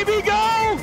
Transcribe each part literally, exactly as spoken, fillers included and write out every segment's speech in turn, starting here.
baby, go!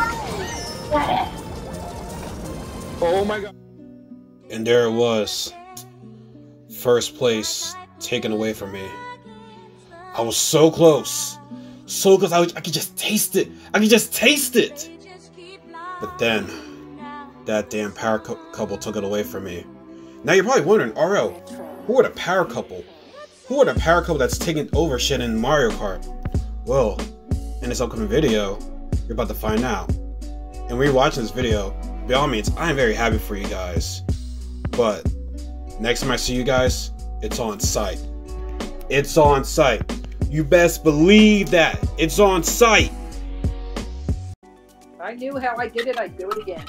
Oh my god. And there it was. First place taken away from me. I was so close. So close, I, I could just taste it. I could just taste it. But then, that damn power cu couple took it away from me. Now you're probably wondering, R L, who are the power couple? Who are the power couple that's taking over shit in Mario Kart? Well, in this upcoming video, you're about to find out. And when you're watching this video, by all means, I am very happy for you guys. But next time I see you guys, it's on site. It's on site. You best believe that. It's on site. I knew how I did it, I'd do it again.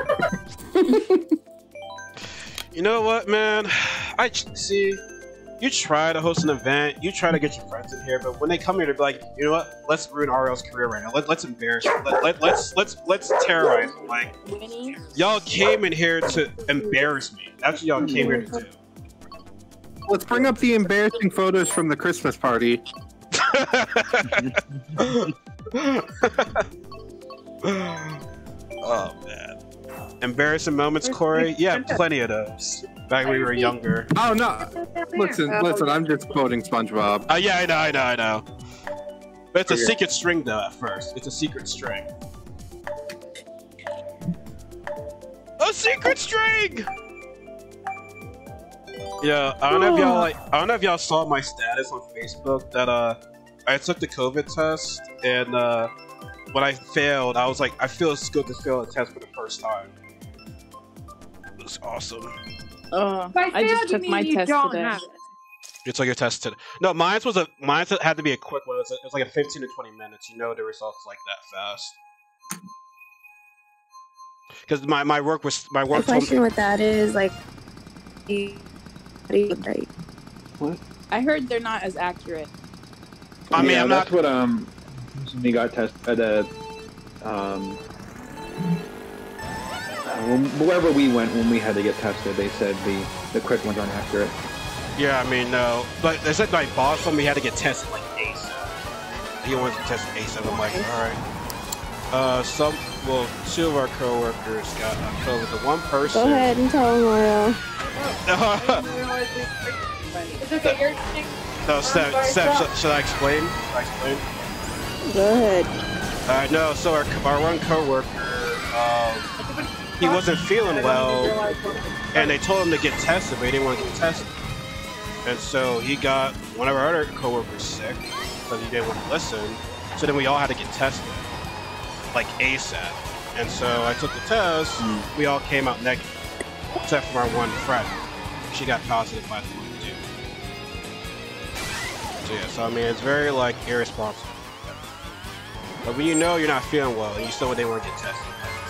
You know what, man? I see. You try to host an event, you try to get your friends in here, but when they come here, they're like, you know what? Let's ruin R L's career right now. Let, let's embarrass him. Let, let, let's let's let's terrorize him. Like, y'all came in here to embarrass me. That's what y'all came here to do. Let's bring up the embarrassing photos from the Christmas party. Oh man, embarrassing moments, Corey. Yeah, plenty of those. Back when we were younger. Oh no! Listen, listen. I'm just quoting SpongeBob. Oh uh, yeah, I know, I know, I know. But it's a secret string, though. At first, it's a secret string. A secret string. Yeah, I don't know if y'all like. I don't know if y'all saw my status on Facebook that uh, I took the COVID test and uh, when I failed, I was like, I feel it's good to fail a test for the first time. It was awesome. Uh, I just took my test today. You took your test today? No, mine was a mine had to be a quick one. It was, a, it was like a fifteen to twenty minutes. You know the results like that fast. Because my my work was my work. The question with that is like, right? What? I heard they're not as accurate. I mean, yeah, I'm that's not... what um we got tested at uh, um. Wherever we went when we had to get tested, they said the the quick ones aren't accurate. Yeah, I mean, no. But they said my boss told me he had to get tested like ASAP. He wanted to test ASAP. I'm like, all right. Uh, some, well, two of our coworkers got uh, COVID. The one person. Go ahead and tell them, Mario. It's okay, you're No, Steph, Steph, should, should I explain? Should I explain? Go ahead. Uh, no, so our our one coworker, um. he wasn't feeling well, and they told him to get tested, but he didn't want to get tested. And so he got one of our other coworkers sick because he didn't want to listen. So then we all had to get tested, like ASAP. And so I took the test. Mm. We all came out negative, except for our one friend. She got positive by twenty-two. So yeah, so I mean, it's very like irresponsible. But when you know you're not feeling well and you still didn't want to get tested.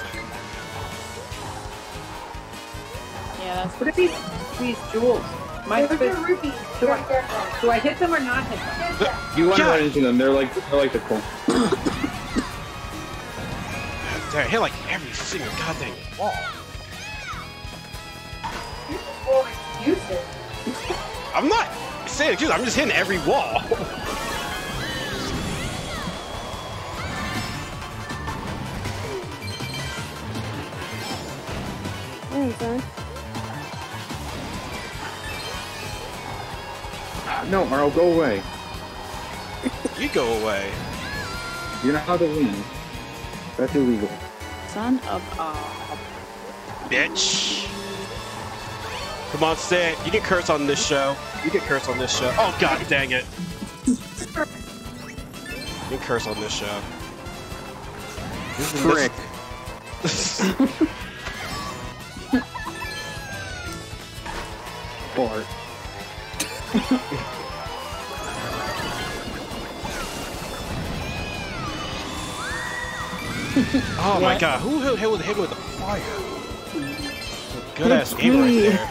Yeah, that's what if these these jewels? My do I, do I hit them or not hit them? You want to run into them? They're like they're like the cool. I hit like every single goddamn wall. I'm not saying excuse. I'm just hitting every wall. Okay. No, Arl, go away. You go away. You're not allowed to win. That's illegal. Son of a bitch. Come on, say it. You can curse on this show. You can curse on this show. Oh god dang it. You can curse on this show. Frick. Bart. Oh my god, who hit him with him with the fire? Good ass aim right there.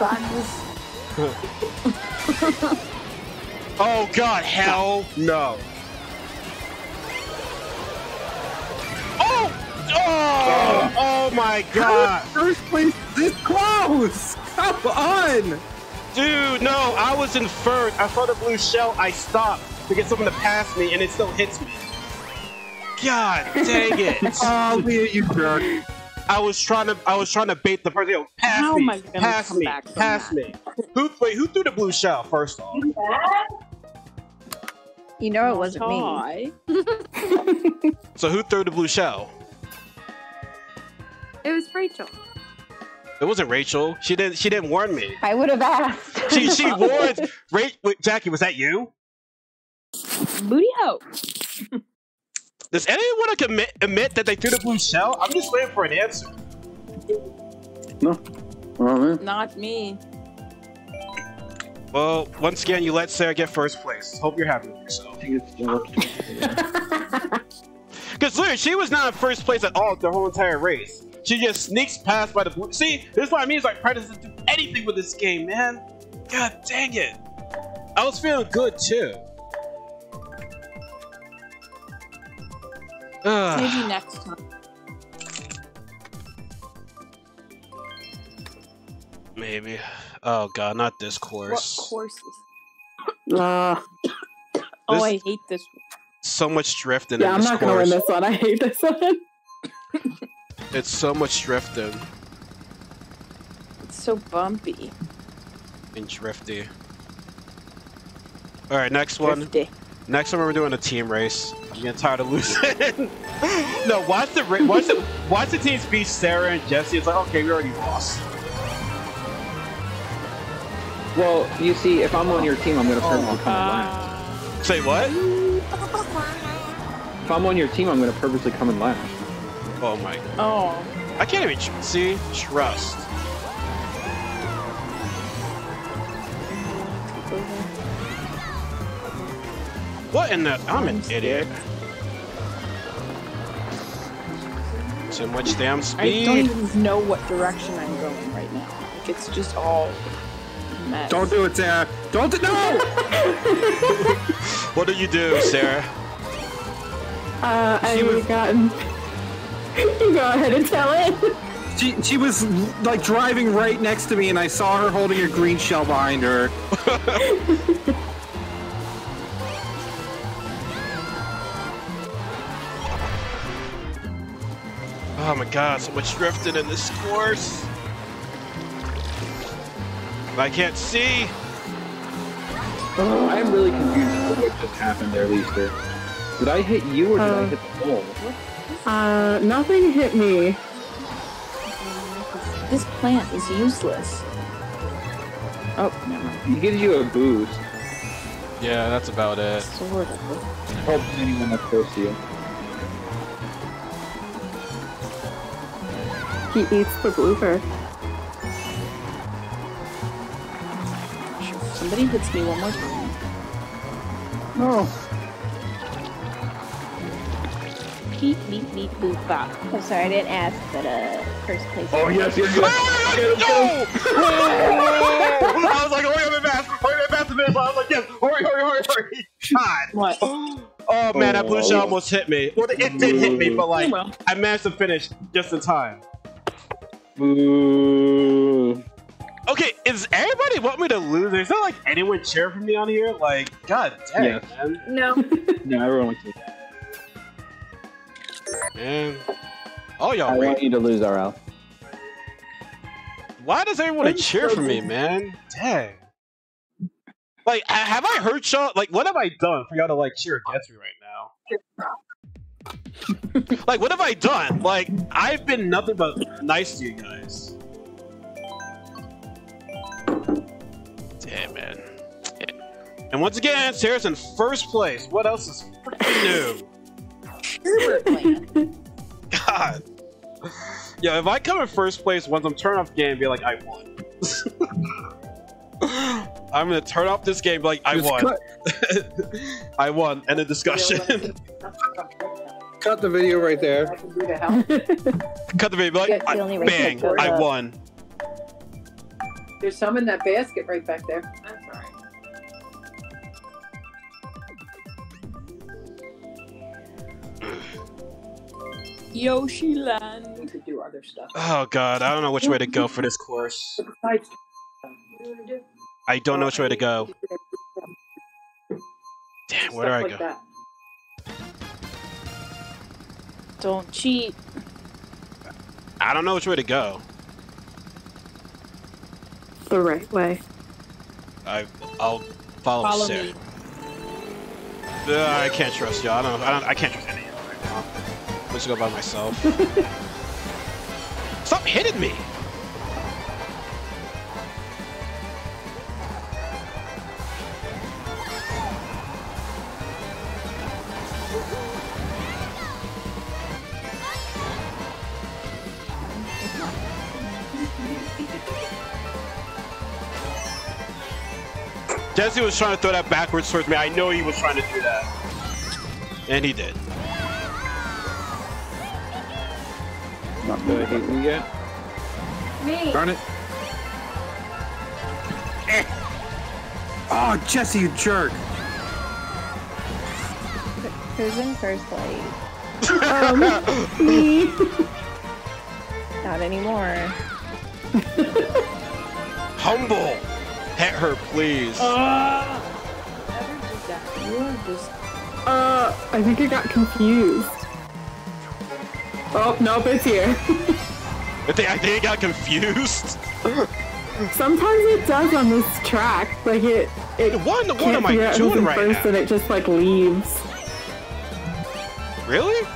Oh god, hell no. Oh! Oh! Oh my god! First place this close! Come on! Dude, no, I was in first. I saw the blue shell, I stopped to get someone to pass me and it still hits me. God dang it! Oh, Leah, you jerk. I was trying to, I was trying to bait the person. Yo, pass How me, am I gonna pass come me, back from pass that? me. Who, wait, who threw the blue shell first off? You know it wasn't me. Hi. So who threw the blue shell? It was Rachel. It wasn't Rachel. She didn't. She didn't warn me. I would have asked. She she warned. Ra- wait, Jackie, was that you? Booty hoe. Does anyone want to commit, admit that they threw the blue shell? I'm just waiting for an answer. No. Well, man. Not me. Well, once again, you let Sarah get first place. Hope you're happy with yourself. Because literally, she was not in first place at all the whole entire race. She just sneaks past by the blue. See, this is what I mean. It's like Pride doesn't do anything with this game, man. God dang it. I was feeling good too. Ugh. Maybe next time. Maybe. Oh god, not this What course. courses? Uh, Oh, This- I hate this. So much drifting yeah, in I'm this not gonna win course. this one. I hate this one. It's so much drifting It's so bumpy. and drifty. All right, next one. Drifty. Next one, we're doing a team race. I'm getting tired of losing. No, watch the ra- watch the watch the teams beat Sarah and Jesse. It's like, okay, we already lost. Well, you see, if I'm on your team, I'm gonna purposely come in last. Uh, Say what? If I'm on your team, I'm gonna purposely come in last. Oh my god. oh. I can't even tr- see. Trust. What in the? I'm an idiot. Too much damn I don't speed. even know what direction I'm going right now. Like, it's just all mess. Don't do it, Sarah. Don't do No! What do you do, Sarah? Uh, I She would was- have gotten. You go ahead and tell it. She, she was like driving right next to me, and I saw her holding a green shell behind her. Oh my god, so much drifting in this course. I can't see. I'm really confused with what just happened there, Lisa. Did I hit you or did I Uh, hit the pole? Uh, nothing hit me. This plant is useless. Oh, never mind. He gives you a boost. Yeah, that's about it. Sort of. Helps anyone that's close to you. He eats the blooper. Somebody hits me one more time. No. Beep, beep, beep, boop, bop. I'm sorry, I didn't ask, but uh, first place. Oh, yes, yes, yes. No! I was like, hurry up and pass, hurry up and pass the finish line. I was like, yes, hurry, hurry, hurry, hurry. God. What? Oh man, that blue shell almost hit me. Well, it did hit me, but like, Oh, well. I managed to finish just in time. Boo. Okay, is everybody want me to lose? Is there like anyone cheer for me on here? Like, god dang, Yes. man. No. No, everyone wants to. Man. Oh, I y'all want wait. you to lose, R L. Why does everyone want to cheer for me, man? Dang. Like, ha- have I hurt y'all? Like, what have I done for y'all to like cheer against me right now? Like, what have I done? Like, I've been nothing but nice to you guys. Damn, man. And once again, Sarah's in first place. What else is freaking new? God. Yeah, if I come in first place once I'm turning off the game and be like, I won. I'm gonna turn off this game like, I Just won. cut, I won. End of discussion. cut the video right there. I can do to help. Cut the video, like, That's the I- only race bang, that I goes up. won. There's some in that basket right back there. That's all right. Yoshi Land. We could do other stuff. Oh god, I don't know which way to go for this course. Besides, what do you want to do? I don't know which way to go. Damn, where do I Stuff like go? that. Don't cheat. I don't know which way to go. The right way. I, I'll follow, Follow Sarah. me. Uh, I can't trust y'all. I don't. I don't. I can't trust any of y'all right now. I'm just go by myself. Stop hitting me! Jesse was trying to throw that backwards towards me. I know he was trying to do that. And he did. Not good. I hate me yet. Me. Darn it. Eh. Oh, Jesse, you jerk. Who's in first place? Um, me. Not anymore. Humble! Hit her, please. Uh, Never did that. You are just. Uh, I think I got confused. Oh, nope, it's here. I think I think I got confused. Sometimes it does on this track. Like it, it What in the world can't am I figure out who's doing in right first now? and it just like leaves. Really?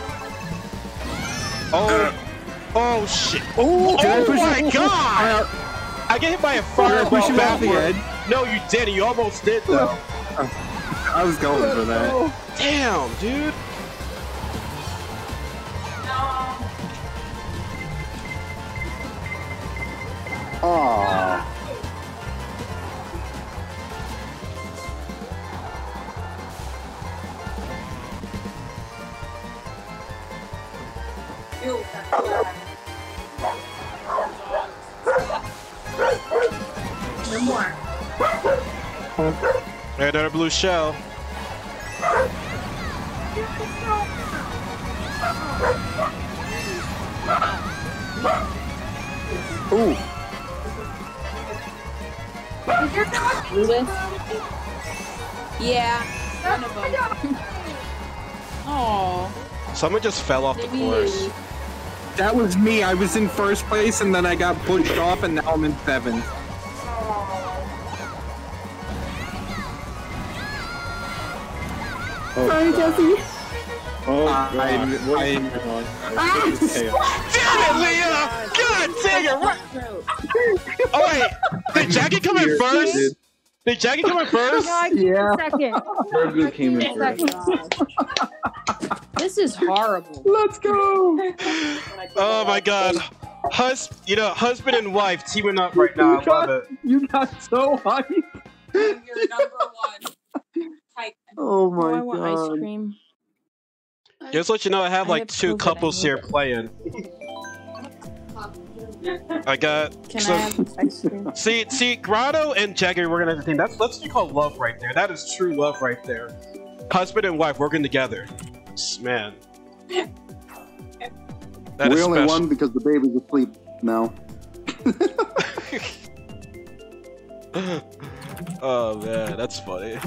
Oh. Uh, oh shit. Oh, Did I oh push my it? god! Uh, I get hit by a Did I fireball push you off the backward. edge? No, you didn't. You almost did though. I was going for that. Damn, dude. Aww. No more. Hey, another blue shell. Ooh. Lewis? Yeah. One of them. Aww. Someone just fell off the Maybe- course. That was me. I was in first place and then I got pushed off and now I'm in seventh. Oh, Sorry, Jesse. Oh, Uh, God. I- What I- is going on? This is chaos. Damn it, Leah! God dang it! What? Oh wait, did Jackie come in first? Dude, Did Jackie come in first? Yeah. Second. Grogu came in first. This is horrible. Let's go. Oh my god. Hus you know, husband and wife teaming up right now. I love it. You got so hyped. You're number one. Type. Oh Oh, my I want god. ice cream. Just to let you know, I have I like have two COVID, couples I here need it. playing. I got Can so, I have ice cream? see see Grotto and Jagger working as a team. That's that's what you call love right there. That is true love right there. Husband and wife working together. Man. That we is only special. won because the baby's asleep now. Oh man, that's funny.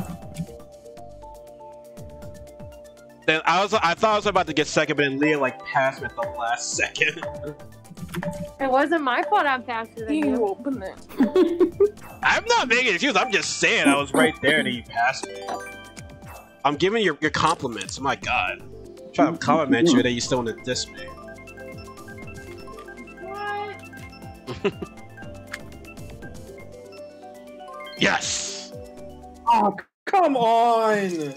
Then I was I thought I was about to get second, but then Leah like passed me at the last second. It wasn't my fault I'm faster than You you. open it. I'm not making excuses. I'm just saying I was right there and you passed me. I'm giving your your compliments. My God, I'm trying to compliment you that you still want to diss me. What? Yes, Oh, come on!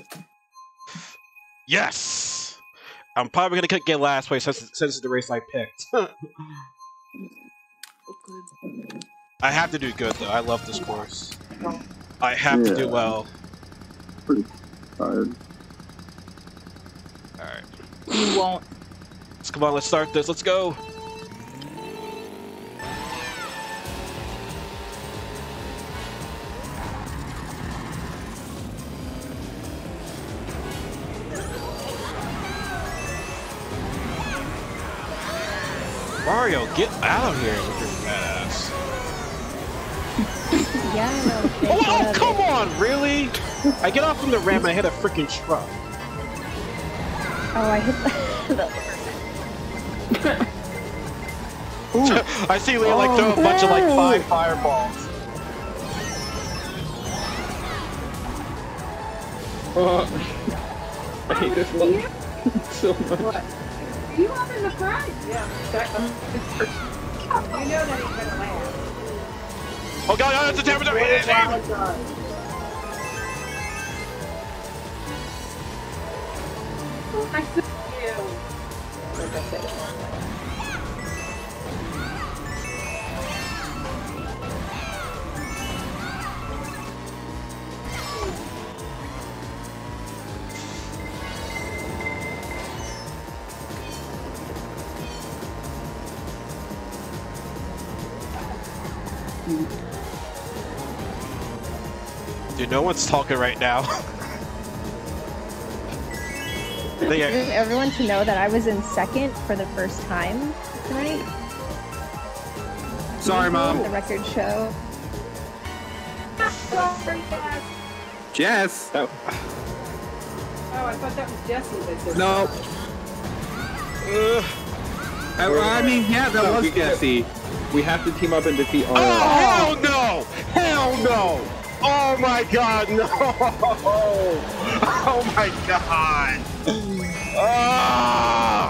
yes. I'm probably gonna get last place since since it's the race I picked. I have to do good though. I love this course. I have to do Yeah. well. Pretty tired. All right. You won't. Let's come on. Let's start this. Let's go. Mario, get out of here with your fat ass. Yeah, I know. Oh, oh, come on, really? I get off from the ramp and I hit a freaking truck. Oh, I hit the... I see Leah like throw a bunch of like five fireballs. Oh, I hate this level so much. What? You up in the front? Yeah. That, um, you know that he's gonna land. Oh god, oh, that's a temperature! Hit it, aim! I see you. Like I said. Dude, no one's talking right now. I want everyone to know that I was in second for the first time tonight. Sorry, Mom. The record show. Jess. Oh. Oh, I thought that was Jesse that did No. I, I mean, yeah, that No, was we can- Jesse. We have to team up and defeat all. Oh, hell no! Hell no! Oh my god, no! Oh my god! Ah!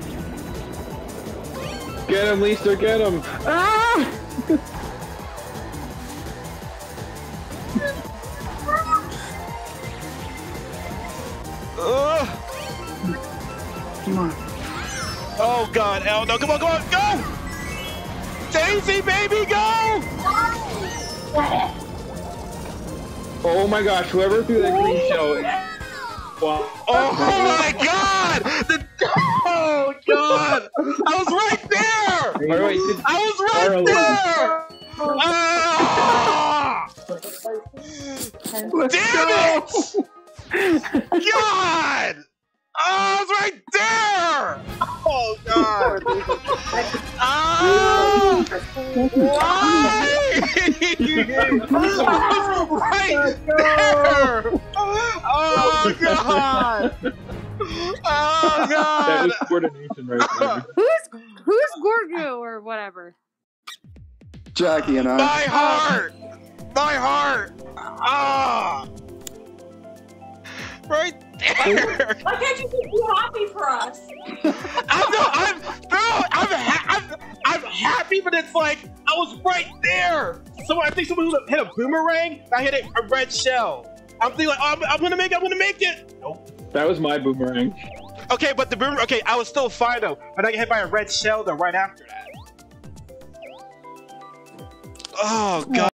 Get him, Lisa, get him! Ah! Uh. Come on. Oh god, hell no! Come on, come on, go! Daisy, baby, go! Oh my gosh, whoever threw that green shell is... Wow. Oh my god! The... Oh god! I was right there! Wait, wait, did... I was right there! Ah! Damn it! God! Oh, I was right there! Oh god! Ah! Why? I was right there! Oh god! Oh god! That was coordination right there. Who's who's Gorgo or whatever? Jackie and I. My heart! My heart! Ah! Right there! Why can't you just be happy for us? I'm no, I'm no, I'm, ha I'm I'm happy, but it's like I was right there. So I think someone who hit a boomerang. I hit a, a red shell. I'm thinking like, oh, I'm, I'm gonna make it. I'm gonna make it. Nope. That was my boomerang. Okay, but the boomerang. Okay, I was still fine though. But I got hit by a red shell though right after that. Oh god.